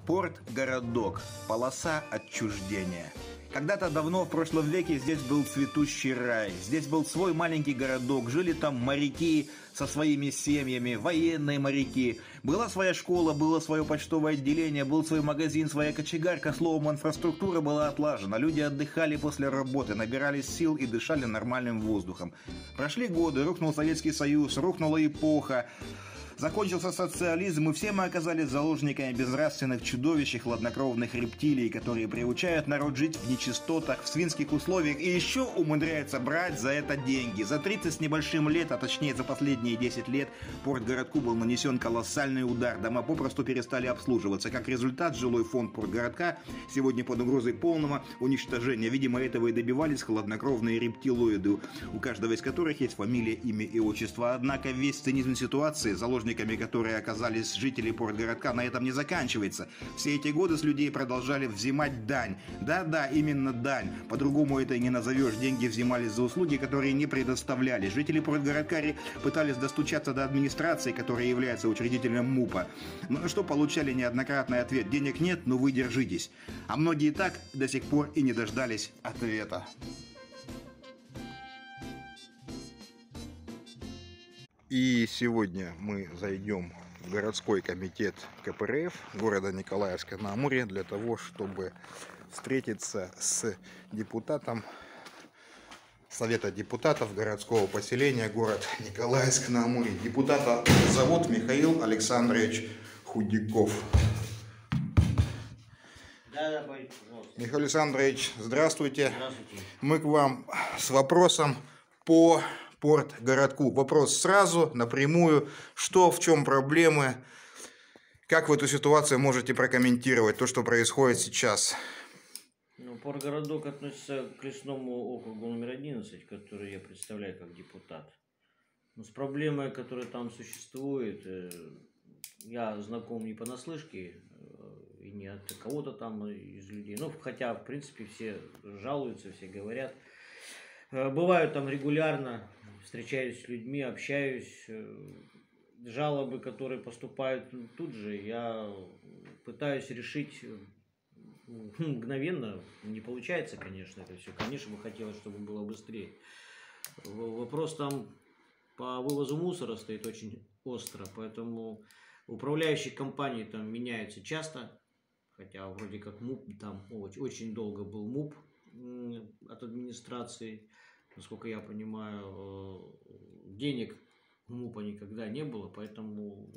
Порт-городок. Полоса отчуждения. Когда-то давно, в прошлом веке, здесь был цветущий рай. Здесь был свой маленький городок. Жили там моряки со своими семьями, военные моряки. Была своя школа, было свое почтовое отделение, был свой магазин, своя кочегарка. Словом, инфраструктура была отлажена. Люди отдыхали после работы, набирались сил и дышали нормальным воздухом. Прошли годы, рухнул Советский Союз, рухнула эпоха. Закончился социализм, и все мы оказались заложниками безнравственных чудовищ и хладнокровных рептилий, которые приучают народ жить в нечистотах, в свинских условиях и еще умудряются брать за это деньги. За 30 с небольшим лет, а точнее за последние 10 лет, Порт-городку был нанесен колоссальный удар. Дома попросту перестали обслуживаться. Как результат, жилой фонд Порт-городка сегодня под угрозой полного уничтожения. Видимо, этого и добивались хладнокровные рептилоиды, у каждого из которых есть фамилия, имя и отчество. Однако весь цинизм ситуации, заложниками которые оказались жители Порт-городка, на этом не заканчивается. Все эти годы с людей продолжали взимать дань. Да-да, именно дань. По-другому это и не назовешь. Деньги взимались за услуги, которые не предоставляли. Жители Порт-городка пытались достучаться до администрации, которая является учредителем МУПа. Но что получали неоднократный ответ: денег нет, но вы держитесь. А многие так до сих пор и не дождались ответа. И сегодня мы зайдем в городской комитет КПРФ города Николаевска на Амуре для того, чтобы встретиться с депутатом Совета депутатов городского поселения город Николаевск на Амуре. Депутата зовут Михаил Александрович Худяков. Михаил Александрович, здравствуйте. Здравствуйте. Мы к вам с вопросом по Порт-городку. Вопрос сразу, напрямую. Что, в чем проблемы? Как вы эту ситуацию можете прокомментировать, то, что происходит сейчас? Порт-городок относится к лесному округу номер 11, который я представляю как депутат. Но с проблемой, которая там существует, я знаком не понаслышке, и не от кого-то там из людей. Хотя, в принципе, все жалуются, все говорят. Бываю там регулярно, встречаюсь с людьми, общаюсь. Жалобы, которые поступают тут же, я пытаюсь решить мгновенно. Не получается, конечно, это все. Конечно, бы хотелось, чтобы было быстрее. Вопрос там по вывозу мусора стоит очень остро, поэтому управляющие компании там меняются часто. Хотя вроде как МУП там очень долго был МУП от администрации. Насколько я понимаю, денег МУПа никогда не было, поэтому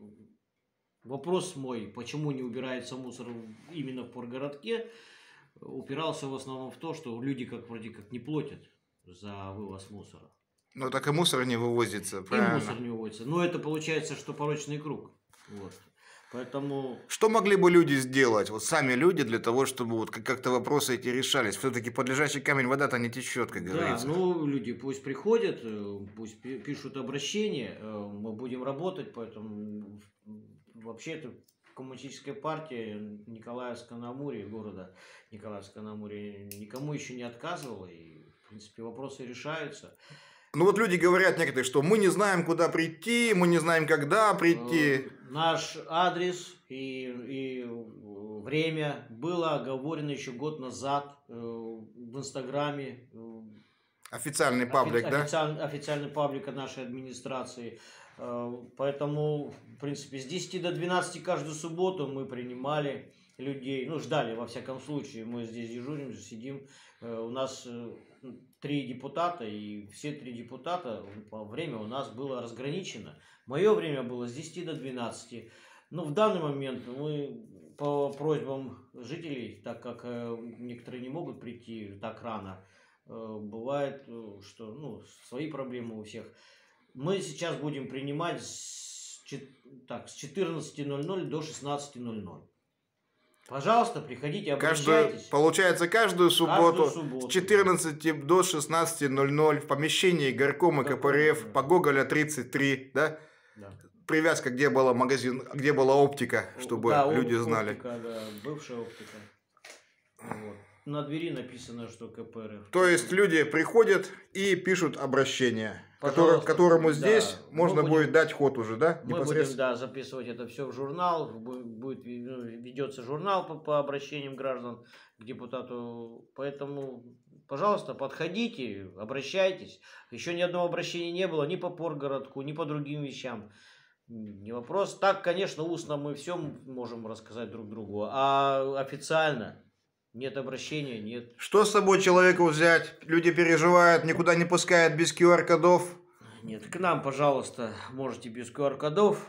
вопрос мой, почему не убирается мусор именно в Порт-городке, упирался в основном в то, что люди вроде как не платят за вывоз мусора. Ну так и мусор не вывозится, правильно? И мусор не вывозится. Но это получается, что порочный круг. Поэтому... Что могли бы люди сделать, сами люди, для того, чтобы как-то вопросы эти решались? Все-таки под лежачий камень вода-то не течет, как говорится. Да, люди пусть приходят, пусть пишут обращения, мы будем работать, поэтому вообще это коммунистическая партия Николаевска на Амуре, города Николаевска на Амуре, никому еще не отказывала, и в принципе вопросы решаются. Люди говорят некоторые, что мы не знаем, куда прийти, мы не знаем, когда прийти. Наш адрес и время было оговорено еще год назад в Инстаграме. Официальный паблик, да? Официальный паблик от нашей администрации. Поэтому, в принципе, с 10 до 12 каждую субботу мы принимали людей. Ждали, во всяком случае. Мы здесь дежурим, сидим. У нас 3 депутата, и все 3 депутата, время у нас было разграничено. Мое время было с 10 до 12. В данный момент мы по просьбам жителей, так как некоторые не могут прийти так рано, бывает, что свои проблемы у всех. Мы сейчас будем принимать с 14:00 до 16:00. Пожалуйста, приходите, обращайтесь. Получается, каждую субботу с 14 до 16:00 в помещении горкома КПРФ по Гоголя 33, да? Да. Привязка, где был магазин, где была оптика, чтобы люди знали. Оптика, да, бывшая оптика. на двери написано, что КПРФ. То есть люди приходят и пишут обращение, которому да, здесь можно будет дать ход уже, да? Мы будем, да, записывать это все в журнал, ведется журнал по обращениям граждан к депутату, поэтому, пожалуйста, подходите, обращайтесь. Еще ни одного обращения не было ни по Поргородку, ни по другим вещам. Не вопрос. Так, конечно, устно мы все можем рассказать друг другу, а официально нет обращения, нет. Что с собой человеку взять? Люди переживают, никуда не пускают без QR-кодов. Нет, к нам, пожалуйста, можете без QR-кодов.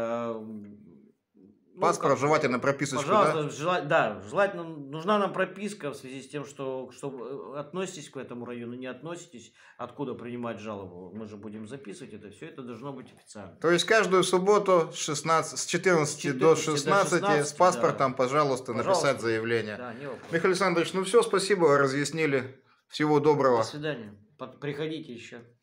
Паспорт, желательно прописочку, пожалуйста, да? Желательно, нужна нам прописка в связи с тем, что относитесь к этому району, не относитесь, откуда принимать жалобу. Мы же будем записывать это, все это должно быть официально. То есть каждую субботу с 14 до 16 с паспортом, да. Пожалуйста, написать заявление. Да, не вопрос. Михаил Александрович, ну все, спасибо, разъяснили. Всего доброго. До свидания. Приходите еще.